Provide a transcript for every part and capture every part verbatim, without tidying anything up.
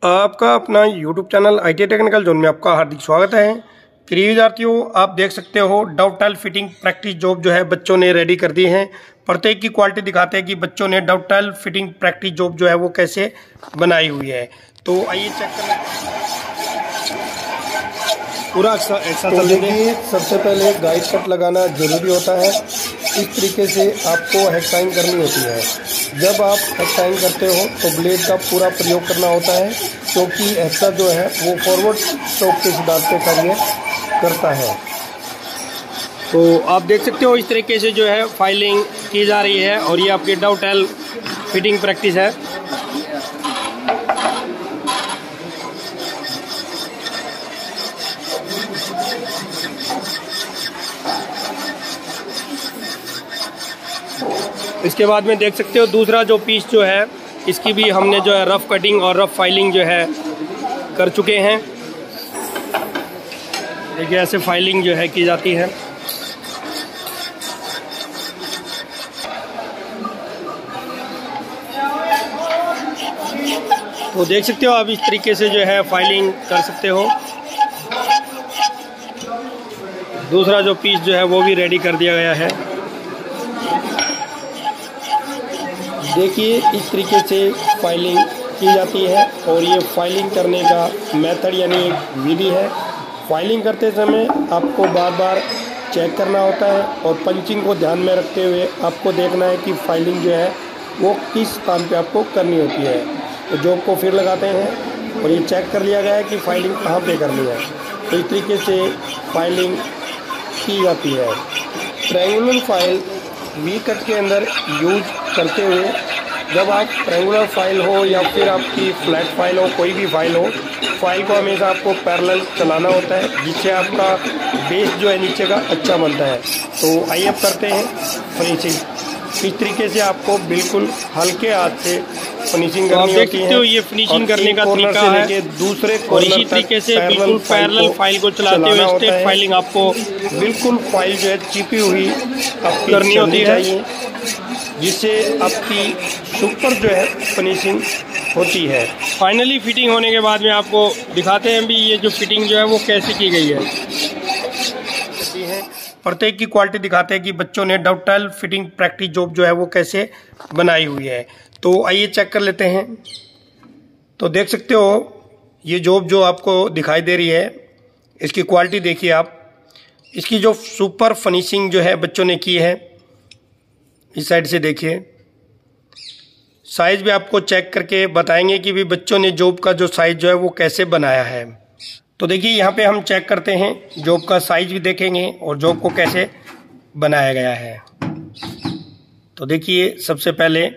आपका अपना YouTube channel I T technical zone में आपका हार्दिक स्वागत है। प्रिय विद्यार्थियों, आप देख सकते हो डॉवटेल फिटिंग प्रैक्टिस जॉब जो है बच्चों ने रेडी कर दी है। प्रत्येक की क्वालिटी दिखाते हैं कि बच्चों ने डॉवटेल फिटिंग प्रैक्टिस जॉब जो है वो कैसे बनाई हुई है। तो आइए चेक कर पूरा एक्स्ट्रा तो देखिए, सबसे पहले गाइड कट लगाना जरूरी होता है। इस तरीके से आपको हेक्साइन करनी होती है। जब आप हेक्साइन करते हो तो ब्लेड का पूरा प्रयोग करना होता है, क्योंकि हेक्सा जो है वो फॉरवर्ड स्ट्रोक के सिद्धांत पे कार्य करता है। तो आप देख सकते हो इस तरीके से जो है फाइलिंग की जा रही है और ये आपकी डॉवटेल फिटिंग प्रैक्टिस है। इसके बाद में देख सकते हो दूसरा जो पीस जो है इसकी भी हमने जो है रफ कटिंग और रफ फाइलिंग जो है कर चुके हैं। देखिए ऐसे फाइलिंग जो है की जाती है। तो देख सकते हो आप इस तरीके से जो है फाइलिंग कर सकते हो। दूसरा जो पीस जो है वो भी रेडी कर दिया गया है। देखिए इस तरीके से फाइलिंग की जाती है और ये फाइलिंग करने का मेथड यानी विधि है। फाइलिंग करते समय आपको बार बार चेक करना होता है और पंचिंग को ध्यान में रखते हुए आपको देखना है कि फाइलिंग जो है वो किस स्थान पे आपको करनी होती है। तो जॉब को फिर लगाते हैं और ये चेक कर लिया गया है कि फाइलिंग कहाँ पे करनी है। तो इस तरीके से फाइलिंग की जाती है। ट्रायंगुलर फाइल वी कट के अंदर यूज करते हुए जब आप ट्रायंगुलर फाइल हो या फिर आपकी फ्लैट फाइल हो, कोई भी फाइल हो, फाइल को हमेशा आपको पैरेलल चलाना होता है, जिससे आपका बेस जो है नीचे का अच्छा बनता है। तो आइए अब करते हैं फिनिशिंग। इस तरीके से आपको बिल्कुल हल्के हाथ से फिनिशिंग करनी होती है। तो ये फिनिशिंग करने का तरीका है दूसरे और इसी तरीके से बिल्कुल पैरेलल फाइल को चलाते हुए स्टेप फाइलिंग आपको बिल्कुल फाइल जो है चिपी हुई आपकी करनी होती है, जिससे आपकी सुपर जो है फिनिशिंग होती है। फाइनली फिटिंग होने के बाद में आपको दिखाते हैं भी ये जो फिटिंग जो है वो कैसे की गई है। प्रत्येक की क्वालिटी दिखाते हैं कि बच्चों ने डॉवटेल फिटिंग प्रैक्टिस जॉब जो है वो कैसे बनाई हुई है। तो आइए चेक कर लेते हैं। तो देख सकते हो ये जॉब जो आपको दिखाई दे रही है, इसकी क्वालिटी देखिए आप। इसकी जो सुपर फिनिशिंग जो है बच्चों ने की है, इस साइड से देखिए। साइज भी आपको चेक करके बताएंगे कि भी बच्चों ने जॉब का जो साइज जो है वो कैसे बनाया है। तो देखिए यहाँ पे हम चेक करते हैं, जॉब का साइज भी देखेंगे और जॉब को कैसे बनाया गया है। तो देखिए सबसे पहले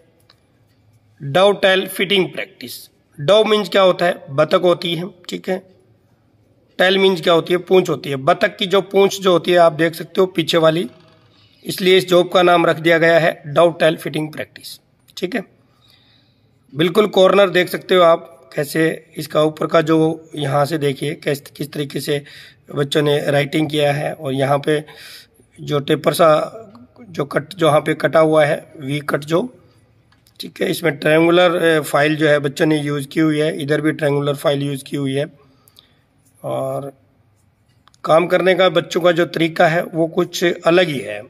dovetail fitting practice. Dove means क्या होता है? बतख होती है, ठीक है। टेल मीन्स क्या होती है? पूंछ होती है। बतख की जो पूंछ जो होती है आप देख सकते हो पीछे वाली, इसलिए इस जॉब का नाम रख दिया गया है डॉवटेल फिटिंग प्रैक्टिस, ठीक है। बिल्कुल कॉर्नर देख सकते हो आप कैसे, इसका ऊपर का जो यहाँ से देखिए किस किस तरीके से बच्चों ने राइटिंग किया है। और यहाँ पे जो टेपर सा जो कट जो यहाँ पे कटा हुआ है वी कट जो, ठीक है। इसमें ट्रायंगुलर फाइल जो है बच्चों ने यूज़ की हुई है, इधर भी ट्रायंगुलर फाइल यूज़ की हुई है। और काम करने का बच्चों का जो तरीका है वो कुछ अलग ही है।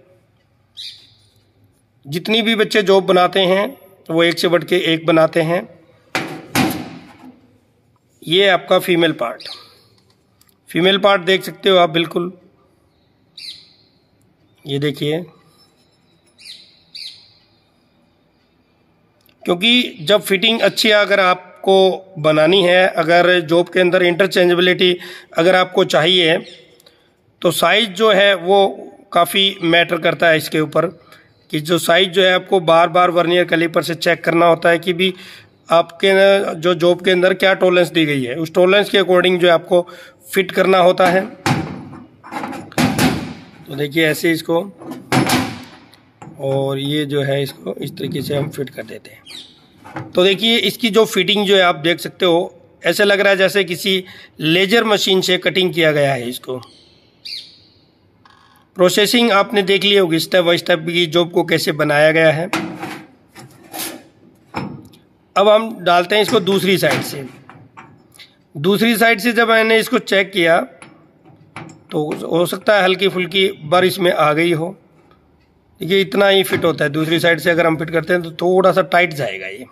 जितनी भी बच्चे जॉब बनाते हैं वो एक से बढ़ के एक बनाते हैं। ये आपका फीमेल पार्ट, फीमेल पार्ट देख सकते हो आप बिल्कुल, ये देखिए। क्योंकि जब फिटिंग अच्छी अगर आपको बनानी है, अगर जॉब के अंदर इंटरचेंजेबिलिटी अगर आपको चाहिए, तो साइज जो है वो काफ़ी मैटर करता है इसके ऊपर। कि जो साइज जो है आपको बार बार वर्नियर कैलिपर से चेक करना होता है कि भी आपके जो जॉब के अंदर क्या टॉलरेंस दी गई है, उस टॉलरेंस के अकॉर्डिंग जो है आपको फिट करना होता है। तो देखिए ऐसे इसको, और ये जो है इसको इस तरीके से हम फिट कर देते हैं। तो देखिए इसकी जो फिटिंग जो है आप देख सकते हो, ऐसे लग रहा है जैसे किसी लेजर मशीन से कटिंग किया गया है इसको। प्रोसेसिंग आपने देख ली होगी स्टेप बाय स्टेप की जॉब को कैसे बनाया गया है। अब हम डालते हैं इसको दूसरी साइड से। दूसरी साइड से जब मैंने इसको चेक किया तो हो सकता है हल्की फुल्की बारिश में आ गई हो। देखिए इतना ही फिट होता है। दूसरी साइड से अगर हम फिट करते हैं तो थोड़ा सा टाइट जाएगा ये,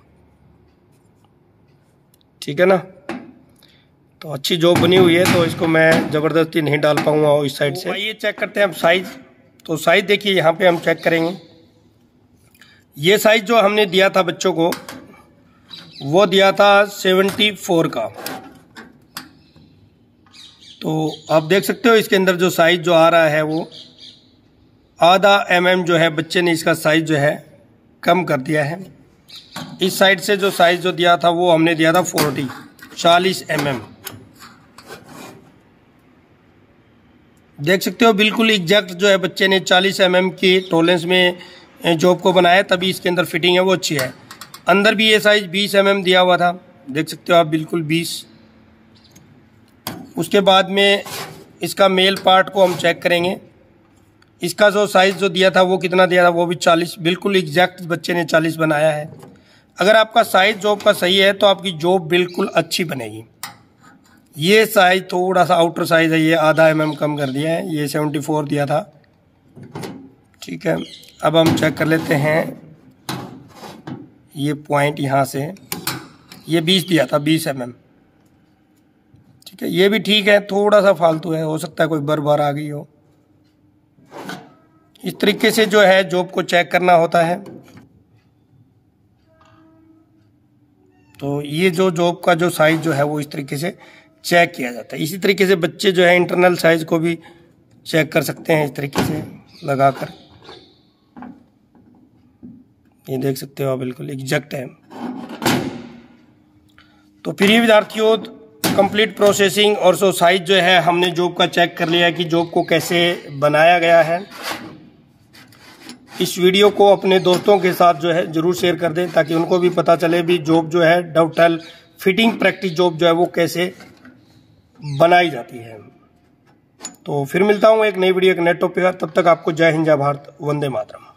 ठीक है ना। तो अच्छी जॉब बनी हुई है, तो इसको मैं ज़बरदस्ती नहीं डाल पाऊंगा इस साइड से। आइए चेक करते हैं अब साइज। तो साइज देखिए यहाँ पे हम चेक करेंगे। ये साइज जो हमने दिया था बच्चों को वो दिया था सेवेंटी फोर का। तो आप देख सकते हो इसके अंदर जो साइज जो आ रहा है वो आधा एम एम जो है बच्चे ने इसका साइज जो है कम कर दिया है। इस साइड से जो साइज जो दिया था वो हमने दिया था फोर्टी चालीस एम एम। देख सकते हो बिल्कुल एग्जैक्ट जो है बच्चे ने चालीस एम एम की टॉलरेंस में जॉब को बनाया, तभी इसके अंदर फिटिंग है वो अच्छी है। अंदर भी ये साइज बीस एम एम दिया हुआ था, देख सकते हो आप बिल्कुल बीस। उसके बाद में इसका मेल पार्ट को हम चेक करेंगे। इसका जो साइज जो दिया था वो कितना दिया था, वो भी चालीस, बिल्कुल एग्जैक्ट बच्चे ने चालीस बनाया है। अगर आपका साइज जॉब का सही है तो आपकी जॉब बिल्कुल अच्छी बनेगी। ये साइज थोड़ा सा आउटर साइज है, ये आधा एम एम कम कर दिया है, ये सेवेंटी फोर दिया था, ठीक है। अब हम चेक कर लेते हैं ये पॉइंट यहाँ से, ये बीस दिया था, बीस एम एम, ठीक है। ये भी ठीक है, थोड़ा सा फालतू है, हो सकता है कोई बर बार आ गई हो। इस तरीके से जो है जॉब को चेक करना होता है। तो ये जो जॉब का जो साइज जो है वो इस तरीके से चेक किया जाता है। इसी तरीके से बच्चे जो है इंटरनल साइज को भी चेक कर सकते हैं इस तरीके से लगाकर। ये देख सकते हो आप बिल्कुल एग्जैक्ट है। तो प्रिय विद्यार्थियों, कंप्लीट प्रोसेसिंग और सो साइज जो है हमने जॉब का चेक कर लिया कि जॉब को कैसे बनाया गया है। इस वीडियो को अपने दोस्तों के साथ जो है जरूर शेयर कर दें ताकि उनको भी पता चले भी जॉब जो है डॉवटेल फिटिंग प्रैक्टिस जॉब जो है वो कैसे बनाई जाती है। तो फिर मिलता हूँ एक नई वीडियो एक नए टॉपिक पर। तब तक आपको जय हिंद, जय भारत, वंदे मातरम।